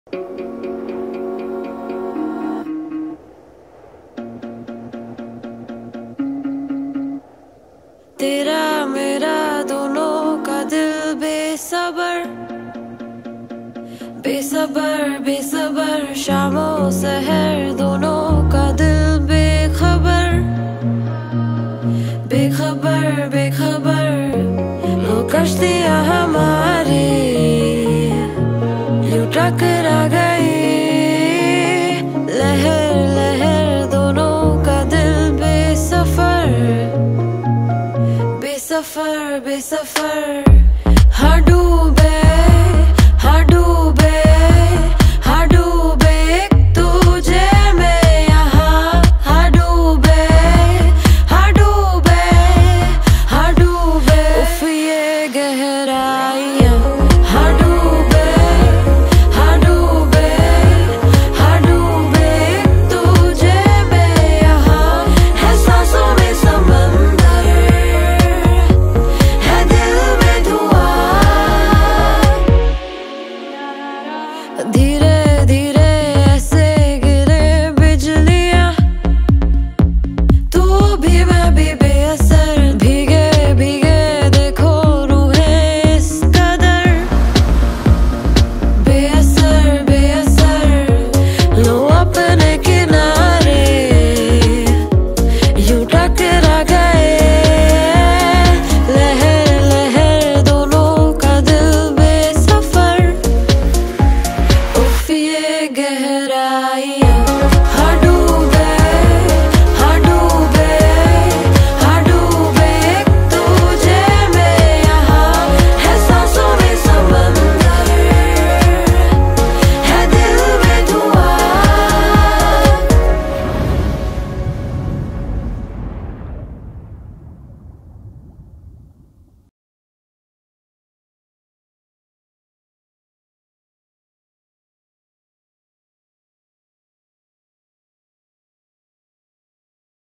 तेरा मेरा दोनों का दिल बेसबर बेसबर बेसबर, शामों सहर दोनों का दिल बेखबर बेखबर बेखबर। वो कश्तियाँ हमारी यूं टकरा गई, लहर लहर दोनों का दिल बेसफर बेसफर बेसफर। हाँ डूबे हाँ डूबे हाँ डूबे एक तुझे में यहाँ। हाँ डूबे हाँ डूबे हाँ डूबे उफ ये गहराइयाँ। हाँ डूबे हाँ डूबे हाँ डूबे एक तुझे में यहाँ। है सांसों में समंदर, है दिल में धुआं। धीरे धीरे ऐसे गिरे बिजलियाँ, तू भी मैं भी बेअसर। भीगे भीगे देखो रूहें इस कदर, बेअसर बेअसर। लो अपने किनारे यूं टकरा गए, लहर लहर दोनों का दिल बेसफर। उफ ये गहराइयाँ।